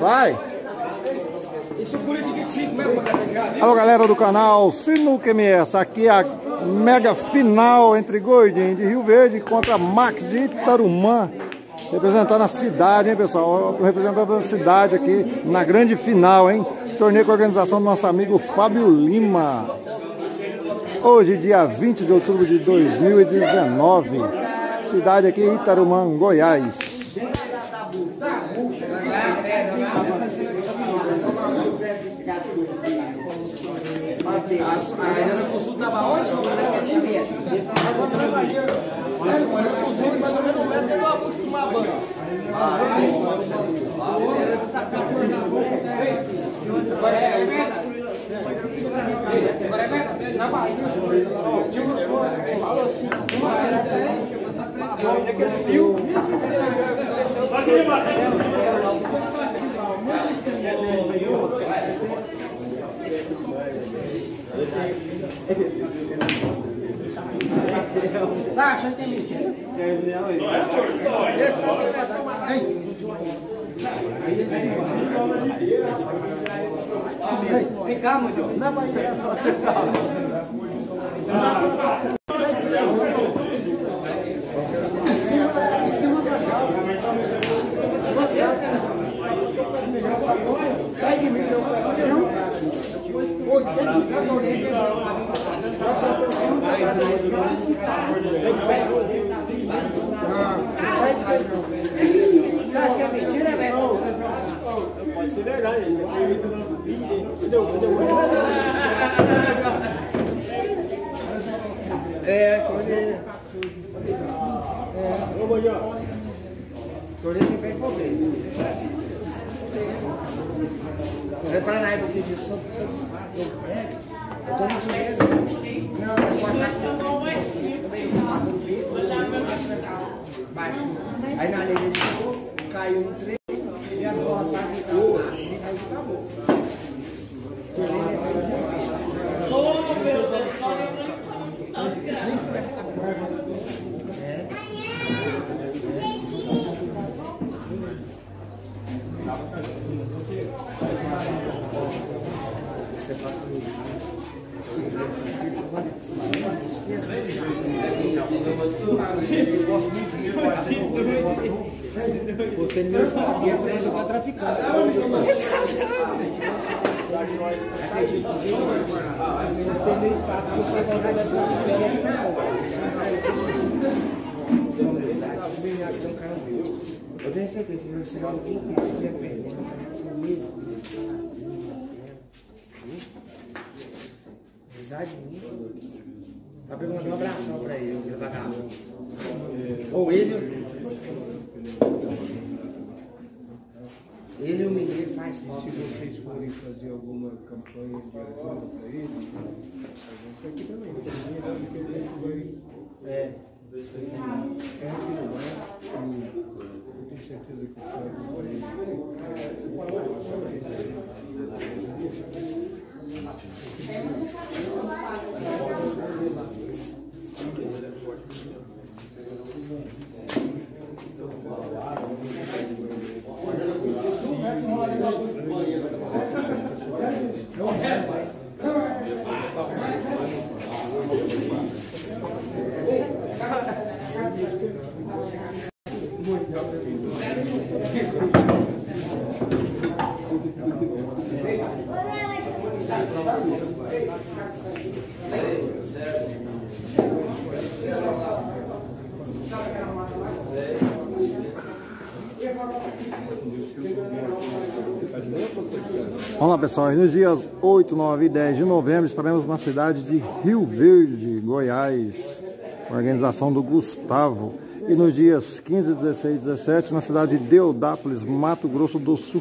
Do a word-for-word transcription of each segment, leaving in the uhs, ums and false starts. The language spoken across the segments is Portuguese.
Vai! Isso cura de vinte e cinco mesmo, Alô, galera do canal Sinuca M S. Aqui é a mega final entre Gordinho de Rio Verde contra Max de Itarumã. Representando a cidade, hein, pessoal? Representando a cidade aqui na grande final, hein? Torneio com a organização do nosso amigo Fábio Lima. Hoje, dia vinte de outubro de dois mil e dezenove. Cidade aqui, Itarumã, Goiás. A Helena Consulta estava onde? Mas a Helena Consulta mais ou menos um metro, ele não acostuma a banha. Agora é verdade. Agora é verdade. Na Bahia. Falou assim. Tá achando que tem mentira? Vem cá, Mundial. Não vai virar só você. Você acha que é mentira, velho? Pode ser verdade. É, colher. É, ô, Mundial. Colher que vem por bem, você sabe. Repara na época que eu sou do prédio, eu tô no dinheiro. Não, não pode dar. Não é cinco. Aí na lei ele ficou, caiu no três e as bolas estavam assim, aí acabou. Oh, meu Deus, só lembrando. Você fala comigo. Eu gosto muito de você no meu estado, eu sou traficante. Acredito que você no meu estado, você vai dar a sua eu tenho certeza que você vai um dia inteiro, você vai perder, você mesmo. Amizade minha. Vai perguntar um abração pra ele, ele vai dar. Ou ele. Ele e o menino faz isso. Se vocês forem fazer alguma campanha de ajuda para ele, a gente aqui também. Porque a gente vai. É. É aquilo, né? Eu tenho certeza que o Fábio Vamos lá, pessoal, nos dias oito, nove e dez de novembro estaremos na cidade de Rio Verde, Goiás, organização do Gustavo. E nos dias quinze, dezesseis e dezessete na cidade de Deodápolis, Mato Grosso do Sul.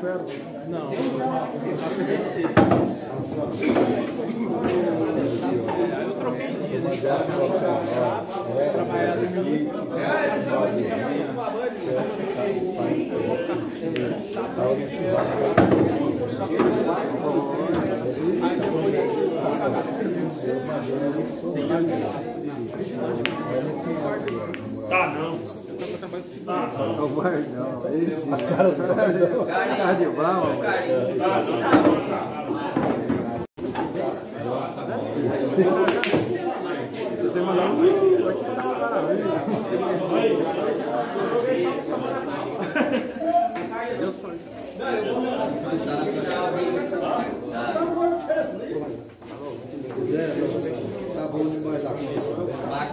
zero? Não, eu troquei dia, né? Trabalhar no milho. Tá, não. Tá, não. Não vai, não. Esse cara do Guardão. Cara de brava, mano. Tá, não. Você tem mandado um vídeo aqui pra dar uma maravilha. Deu sorte. Tá bom demais a condição.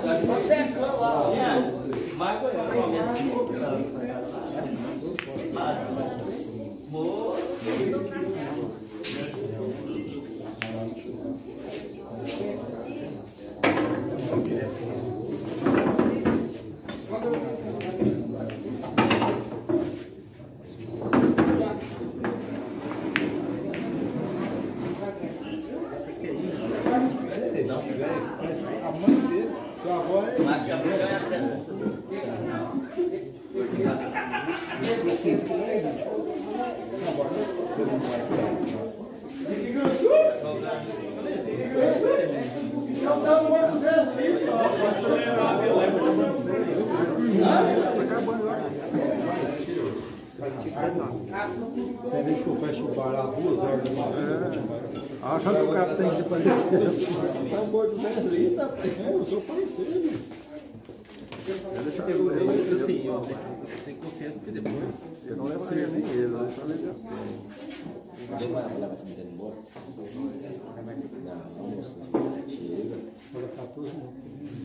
A mãe dele, sua avó é. Tem vez que eu fecho o bar às duas horas da manhã. Achando que o cara tem que se parecer. Tá um gordo Zé Rita, eu sou parecido. Deixa eu ver ele. Assim, eu tenho consciência porque depois. Eu não levaria nem ele, eu só levaria. Vai levar essa miséria embora? Não, moço. Chega. Vou levar tudo.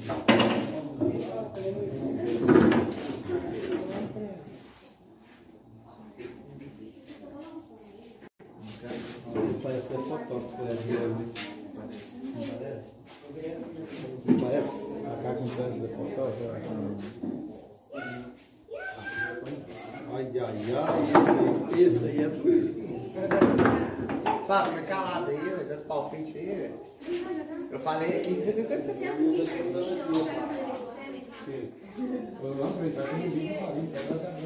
Parece que é fotógrafo, você é mesmo. Não parece? A cara com chance de fotógrafo. Ai, ai, ai, esse aí é tudo. Fala, fica calado aí, vai dando palpite aí. Eu falei aqui. Eu não acredito, eu não vi isso ali,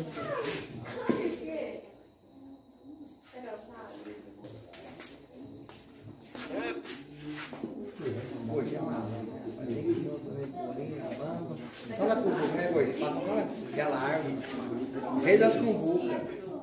Só na cumbuca, né, Goi? Passa lá, se ela árvore. Rei das cumbucas.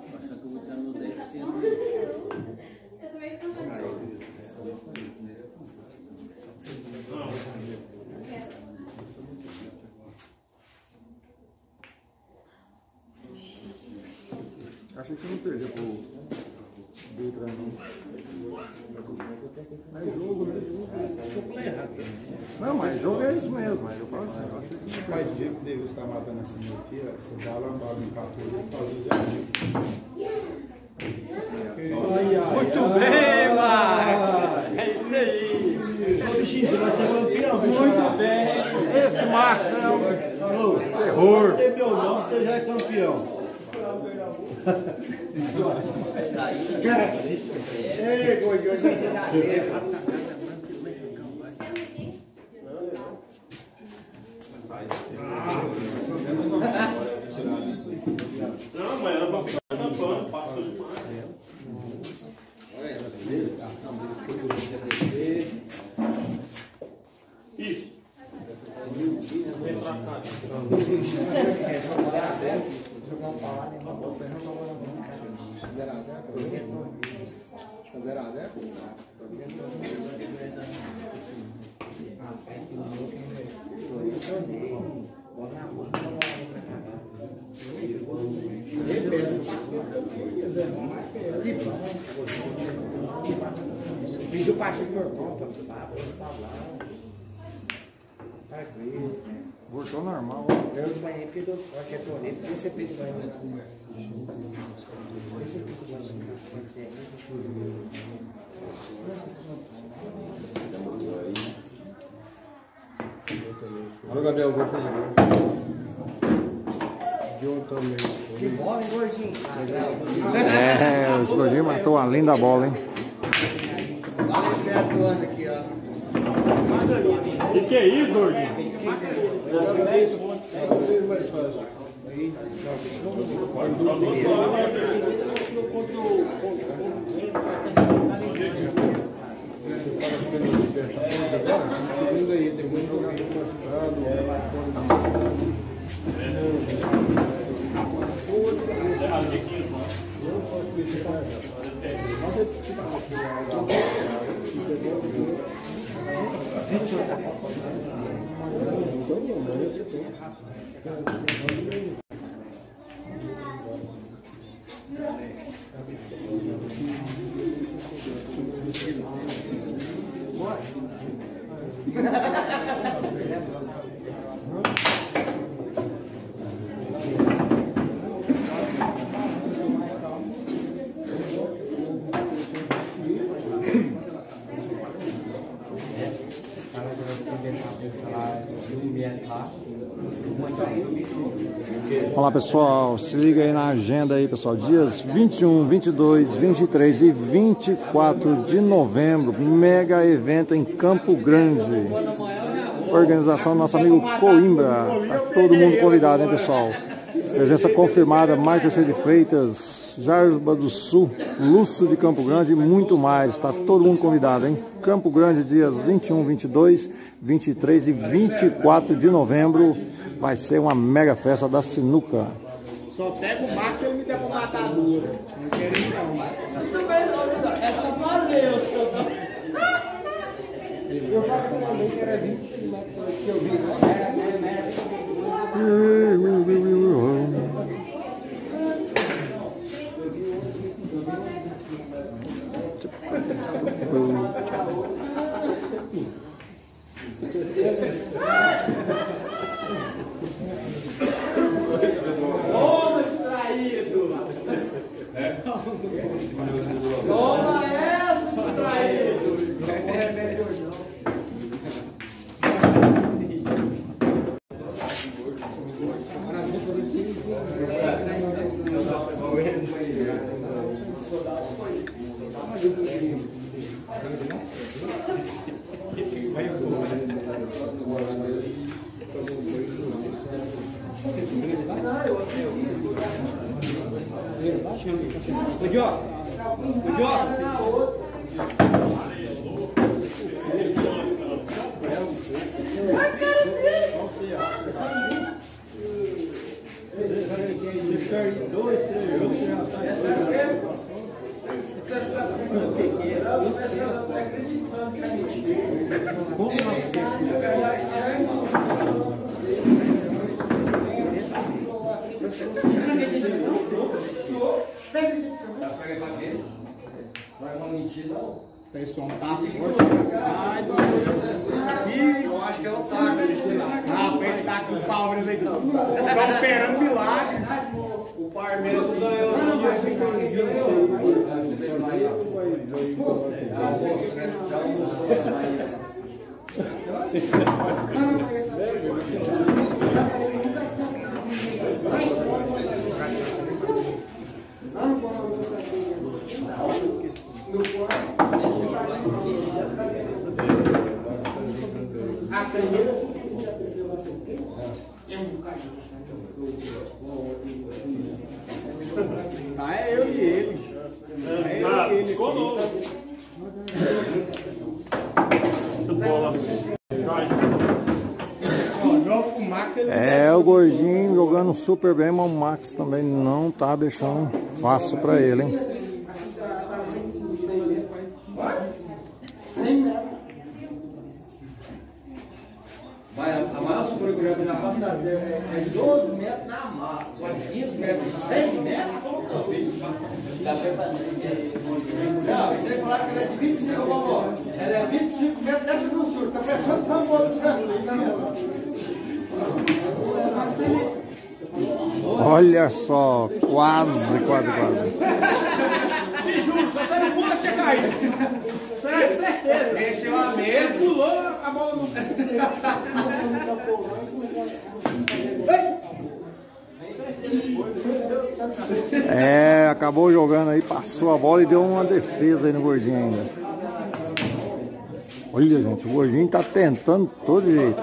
Achei que você não perdeu pro Dutra, não. É jogo, né? Não, mas jogo é isso mesmo. Mas eu falo assim, eu achei que você faz dia que o Deus está matando essa mulher, você dá lambada no quatorze e faz o Zé. muito bem, Max! É isso aí! Você vai ser campeão, Muito bem! Esse Max é um terror. Tem meu nome, você já é campeão. Ei, Goi, hoje é dia da zebra. Não, mas ela vai ficar tampando, passou demais. Isso. Vem pra cá. Jogar um pau lá, né? Uma boa, não jogar uma boa. Zero a zero? Zero a zero? Pediu pra achar que eu conto, tá? Tá com isso, né? Voltou normal. Eu banhei porque deu sorte, é torneio, porque você pensou em muito. Esse aqui que Olha o Gabriel, gol fez o gol. De outro. Que bola, hein, gordinho? É, esse gordinho matou uma linda bola, hein? Olha esse neto zoando aqui, ó. O que, que é isso, gordinho? Segundo aí, tem muito jogador machucado. Eu não posso mexer com Olá pessoal, se liga aí na agenda aí pessoal, dias vinte e um, vinte e dois, vinte e três e vinte e quatro de novembro, mega evento em Campo Grande, organização do nosso amigo Coimbra, tá todo mundo convidado, hein pessoal, presença confirmada, Marcos de Freitas, Jarba do Sul, Lúcio de Campo Grande e muito mais, tá todo mundo convidado, hein, Campo Grande, dias vinte e um, vinte e dois, vinte e três e vinte e quatro de novembro, vai ser uma mega festa da sinuca. Só pega o mato e ele me der pra matar a lua. Não quero ir não. Essa valeu, seu. Eu falei pra ela que era vinte e cinco metros que eu vi. Toma, distraído! Toma essa, distraído! Não é melhor não. Ô, Diogo! Ô, Diogo! Esse som tá forte. Ai, aqui, eu acho que ela tá. Ah, ele tá com o Palmeiras aí. Tá operando milagres. O Palmeiras ganhou. A primeira tá, é eu e ele. É eu e ele. É, o gordinho jogando super bem, mas o Max também não tá deixando fácil pra ele, hein? Vai, a maior segura que eu já vi na face da terra é doze metros na mata. Agora quinze metros, cem metros, como que eu vi? Dá pra fazer. Não, você falar que ela é de vinte e cinco, vovó. Ela é vinte e cinco metros dessa grossura. Tá pensando que vai embora dos caras. Olha só, quase, quase, quase. Te juro, só sai no pulo tinha caído. Sério, certeza. Mexeu a mesa. Pulou a bola no. É, acabou jogando aí, passou a bola e deu uma defesa aí no Gordinho ainda. Olha, gente, o Gordinho tá tentando todo jeito.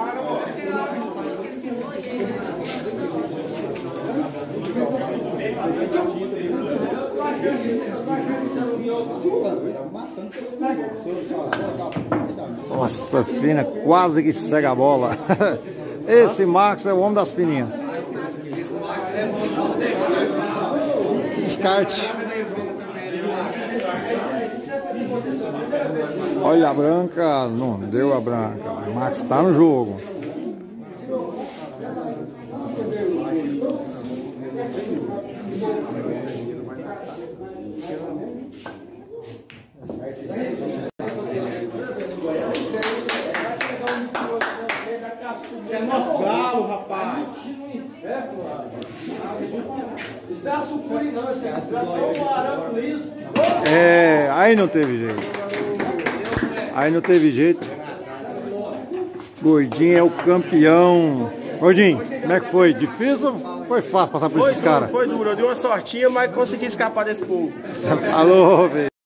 Nossa, fina, quase que cega a bola. Esse Marcos é o homem das fininhas. Descarte. Olha a branca, não deu a branca. O Max tá no jogo. Você é nosso galo, rapaz. Isso não é sulfuri não, isso é só um arame com isso. É, aí não teve jeito. Aí não teve jeito. Gordinho é o campeão. Gordinho, como é que foi? Difícil ou foi fácil passar por esses caras? Foi duro, eu dei uma sortinha, mas consegui escapar desse povo. Alô, velho.